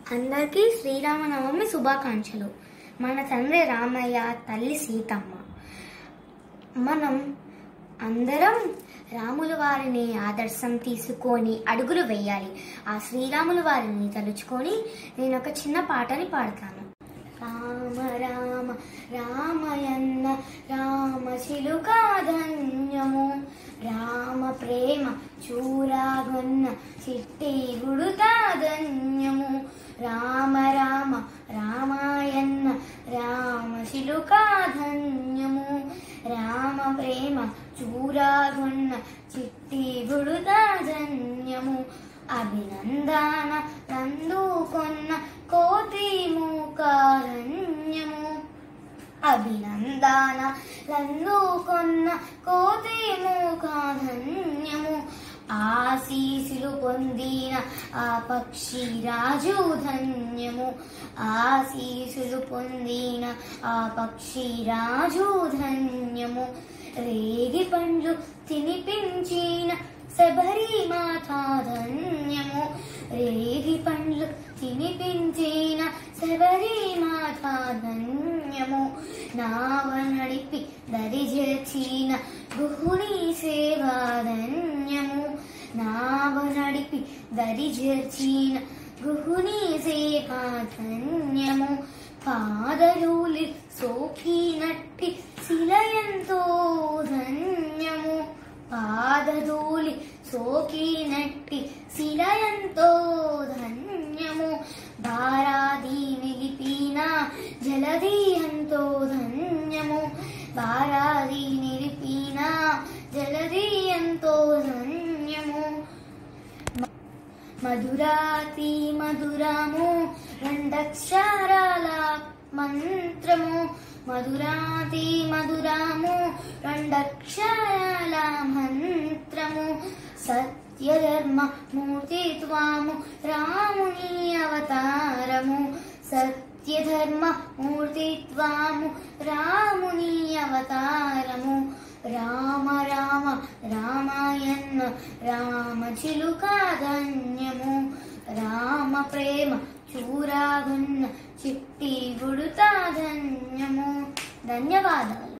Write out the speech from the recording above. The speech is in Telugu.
అందరికీ శ్రీరామనవమి శుభాకాంక్షలు. మన తండ్రి రామయ్య, తల్లి సీతమ్మ. మనం అందరం రాముల వారిని ఆదర్శం తీసుకొని అడుగులు వేయాలి. ఆ శ్రీరాముల వారిని తలుచుకొని నేను ఒక చిన్న పాటని పాడతాను. రామ రామ రామయన్న రామ చిలుకా ధన్యము, రామ ప్రేమ చూరాగొన్న చిట్టి గుడుతా ధన్యము. రామ రామ రామాయన్న రామ చిలుకా ధన్యము, రామ ప్రేమ చూరాగొన్న చిట్టి గుడుతా ధన్యము. అభినందన నందుకొన్న కోతి మూకారణ్యము, అభినందన లందుకొన్న కోతి మూకారణ్యము. ఆశీసులు పొందిన ఆ పక్షి రాజు ధన్యము, ఆశీసులు పొందిన ఆ పక్షి రాజు ధన్యము. రేగి పండ్లు తినిపించిన శబరి మాత ధన్యము, రేగి పండ్లు తినిపించిన శబరి మాత ధన్యము. నావ నడిపి దరి చేర్చిన గుహుని సేవ ధన్యము, నావ నడిపి దరి చేర్చిన గుహుని సేవ ధన్యము. పాదరూలి సోకినట్టి శిలయంతో ధన్యము, పాదధూళి సోకినట్టి శిలయంతో ధన్యము. భారాది నిలిపిన జలధి ఎంతో ధన్యము, భారాది నిలిపిన జలధి ఎంతో ధన్యము. మధురాతి మధురము రెండక్షరాల మంత్రము, మధురాతి మధురము రెండక్షరాల మంత్రము. సత్యధర్మ మూర్తిత్వము రాముని అవతారము, సత్యధర్మ మూర్తిత్వము రాముని అవతారము. రామ రామ రామాయణ రామ చిలుకా ధన్యము, రామ ప్రేమ చూరాగొన్న చిట్టి గుడుతా ధన్యము. ధన్యవాదాలు.